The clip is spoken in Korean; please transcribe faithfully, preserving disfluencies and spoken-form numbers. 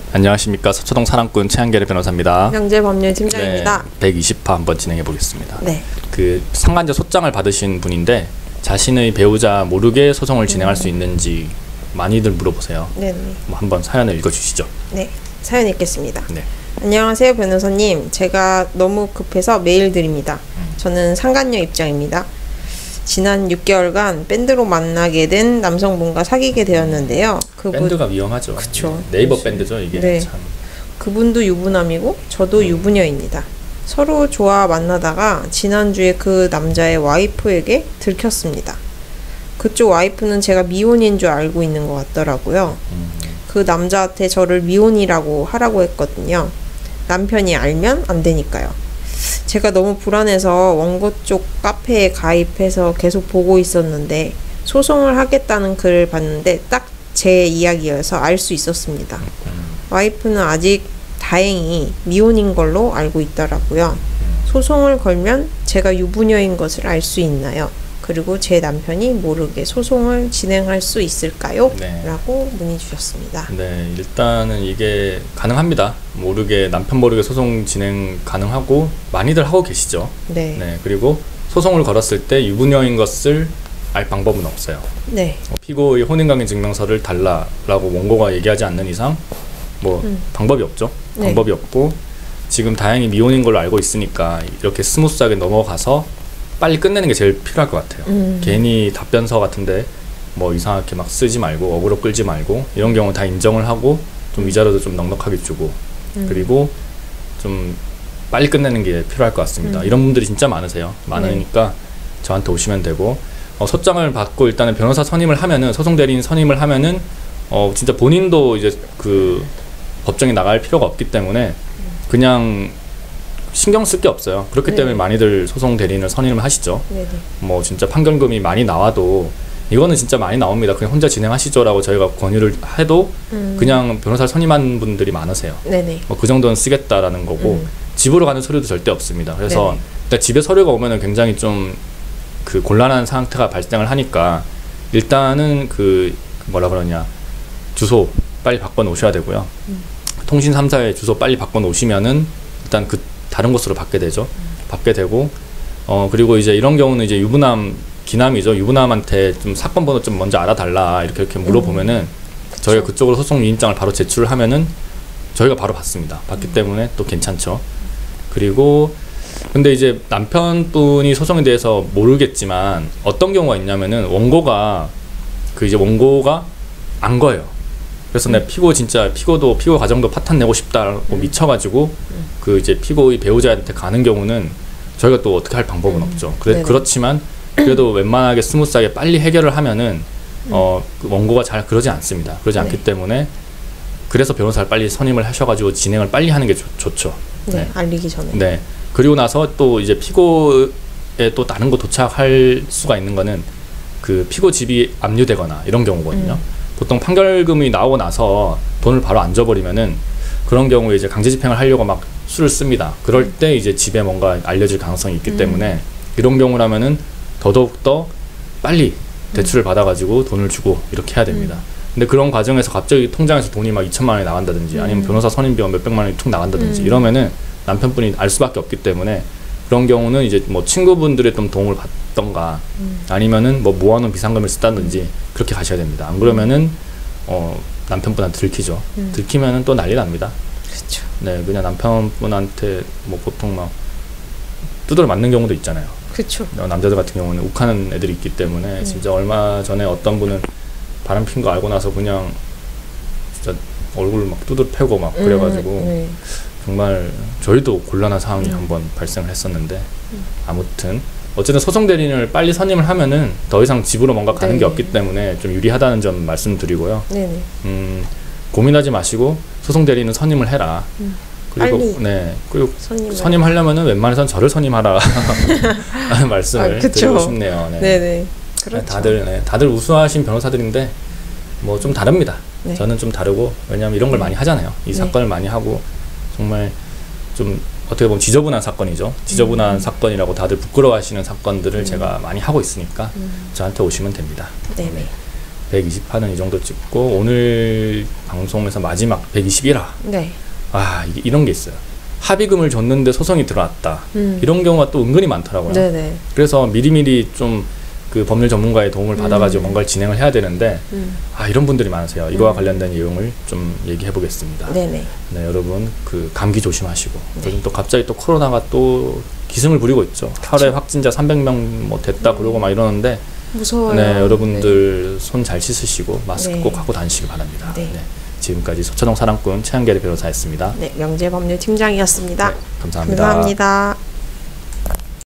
안녕하십니까. 서초동 사랑꾼 최한결의 변호사입니다. 명재법률팀장입니다. 네, 백이십 화 한번 진행해 보겠습니다. 네. 그 상간제 소장을 받으신 분인데 자신의 배우자 모르게 소송을 진행할 음. 수 있는지 많이들 물어보세요. 네. 뭐 한번 사연을 읽어주시죠. 네, 사연 읽겠습니다. 네. 안녕하세요, 변호사님. 제가 너무 급해서 메일 드립니다. 음. 저는 상간녀 입장입니다. 지난 육 개월간 밴드로 만나게 된 남성분과 사귀게 되었는데요. 그분, 밴드가 위험하죠. 그쵸. 네이버 밴드죠, 이게. 네. 참. 그분도 유부남이고 저도 음. 유부녀입니다. 서로 좋아 만나다가 지난주에 그 남자의 와이프에게 들켰습니다. 그쪽 와이프는 제가 미혼인 줄 알고 있는 것 같더라고요. 음. 그 남자한테 저를 미혼이라고 하라고 했거든요. 남편이 알면 안 되니까요. 제가 너무 불안해서 원고 쪽 카페에 가입해서 계속 보고 있었는데 소송을 하겠다는 글을 봤는데 딱 제 이야기여서 알 수 있었습니다. 와이프는 아직 다행히 미혼인 걸로 알고 있더라고요. 소송을 걸면 제가 유부녀인 것을 알 수 있나요? 그리고 제 남편이 모르게 소송을 진행할 수 있을까요? 네. 라고 문의 주셨습니다. 네, 일단은 이게 가능합니다. 모르게, 남편 모르게 소송 진행 가능하고 많이들 하고 계시죠. 네. 네, 그리고 소송을 걸었을 때 유부녀인 것을 알 방법은 없어요. 네. 뭐 피고의 혼인관계 증명서를 달라라고 원고가 얘기하지 않는 이상 뭐 음. 방법이 없죠. 네. 방법이 없고 지금 다행히 미혼인 걸로 알고 있으니까 이렇게 스무스하게 넘어가서 빨리 끝내는 게 제일 필요할 것 같아요. 음. 괜히 답변서 같은데 뭐 이상하게 막 쓰지 말고 어그로 끌지 말고 이런 경우 다 인정을 하고 좀 위자료도 좀 넉넉하게 주고 음. 그리고 좀 빨리 끝내는 게 필요할 것 같습니다. 음. 이런 분들이 진짜 많으세요. 많으니까 네. 저한테 오시면 되고 어, 소장을 받고 일단은 변호사 선임을 하면은 소송 대리인 선임을 하면은 어 진짜 본인도 이제 그 법정에 나갈 필요가 없기 때문에 그냥 신경 쓸 게 없어요. 그렇기 네. 때문에 많이들 소송 대리인을 선임을 하시죠. 네네. 뭐 진짜 판결금이 많이 나와도 이거는 진짜 많이 나옵니다. 그냥 혼자 진행하시죠라고 저희가 권유를 해도 음. 그냥 변호사를 선임한 분들이 많으세요. 네네. 뭐 그 정도는 쓰겠다라는 거고 음. 집으로 가는 서류도 절대 없습니다. 그래서 일단 집에 서류가 오면은 굉장히 좀 그 곤란한 상태가 발생을 하니까 일단은 그 뭐라 그러냐 주소 빨리 바꿔 놓으셔야 되고요. 음. 통신 삼 사의 주소 빨리 바꿔 놓으시면은 일단 그 다른 곳으로 받게 되죠. 음. 받게 되고 어 그리고 이제 이런 경우는 이제 유부남 기남이죠. 유부남한테 좀 사건 번호 좀 먼저 알아달라 이렇게 이렇게 물어보면은 음. 저희가 그쪽으로 소송 유인장을 바로 제출을 하면은 저희가 바로 받습니다. 받기 음. 때문에 또 괜찮죠. 그리고 근데 이제 남편분이 소송에 대해서 모르겠지만 어떤 경우가 있냐면은 원고가 그 이제 원고가 안 거예요. 그래서 음. 내 피고 진짜 피고도 피고 가정도 파탄 내고 싶다고 음. 미쳐가지고 음. 그 이제 피고의 배우자한테 가는 경우는 저희가 또 어떻게 할 방법은 음. 없죠. 그래, 그렇지만 그래도 웬만하게 스무스하게 빨리 해결을 하면은 음. 어 그 원고가 잘 그러지 않습니다. 그러지 네. 않기 때문에 그래서 변호사를 빨리 선임을 하셔가지고 진행을 빨리 하는 게 좋, 좋죠. 네, 네, 알리기 전에. 네. 그리고 나서 또 이제 피고에 또 다른 거 도착할 수가 있는 거는 그 피고 집이 압류되거나 이런 경우거든요. 음. 보통 판결금이 나오고 나서 돈을 바로 안 줘버리면은 그런 경우에 이제 강제 집행을 하려고 막 수를 씁니다. 그럴 음. 때 이제 집에 뭔가 알려질 가능성이 있기 음. 때문에 이런 경우라면은 더더욱 더 빨리 대출을 음. 받아가지고 돈을 주고 이렇게 해야 됩니다. 음. 근데 그런 과정에서 갑자기 통장에서 돈이 막 이천만 원이 나간다든지 음. 아니면 변호사 선임비가 몇백만 원이 툭 나간다든지 음. 이러면은 남편분이 알 수밖에 없기 때문에 그런 경우는 이제 뭐 친구분들의 좀 도움을 받던가 음. 아니면은 뭐 모아놓은 비상금을 쓰다든지 음. 그렇게 가셔야 됩니다. 안 그러면은 어 남편분한테 들키죠. 음. 들키면은 또 난리 납니다. 그렇죠. 네, 그냥 남편분한테 뭐 보통 막 두드려 맞는 경우도 있잖아요. 그렇죠. 남자들 같은 경우는 욱하는 애들이 있기 때문에 음. 진짜 얼마 전에 어떤 분은 바람 핀 거 알고 나서 그냥 진짜 얼굴 막 두드려 패고 막 그래가지고 음, 네. 정말 저희도 곤란한 상황이 음. 한번 발생을 했었는데 음. 아무튼 어쨌든 소송 대리인을 빨리 선임을 하면은 더 이상 집으로 뭔가 가는 네. 게 없기 때문에 좀 유리하다는 점 말씀드리고요. 네네. 음, 고민하지 마시고 소송 대리인은 선임을 해라. 음. 그리고 빨리 네 그리고 선임하려면은 웬만해선 저를 선임하라 하는 말씀을 아, 드리고 싶네요. 네. 네네. 그렇죠. 다들 네, 다들 우수하신 변호사들인데 뭐 좀 다릅니다. 네. 저는 좀 다르고 왜냐하면 이런 걸 네. 많이 하잖아요. 이 네. 사건을 많이 하고 정말 좀 어떻게 보면 지저분한 사건이죠. 지저분한 음. 사건이라고 다들 부끄러워하시는 사건들을 음. 제가 많이 하고 있으니까 음. 저한테 오시면 됩니다. 네네. 백이십 화는 이 정도 찍고 오늘 방송에서 마지막 백이십일 화. 네. 아, 이게 이런 게 있어요. 합의금을 줬는데 소송이 들어왔다. 음. 이런 경우가 또 은근히 많더라고요. 네네. 그래서 미리미리 좀 그 법률 전문가의 도움을 받아가지고 음. 뭔가를 진행을 해야 되는데 음. 아, 이런 분들이 많으세요. 이거와 음. 관련된 내용을 좀 얘기해 보겠습니다. 네네. 네, 여러분 그 감기 조심하시고 요즘 또 갑자기 또 코로나가 또 기승을 부리고 있죠. 하루에 확진자 삼백 명 뭐 됐다 그러고 막 이러는데 무서워요. 네, 여러분들 손 잘 씻으시고 마스크 네. 꼭 하고 다니시기 바랍니다. 네. 네, 지금까지 서천동 사랑꾼 최한결의 변호사였습니다. 네, 명재법률 팀장이었습니다. 네, 감사합니다. 감사합니다.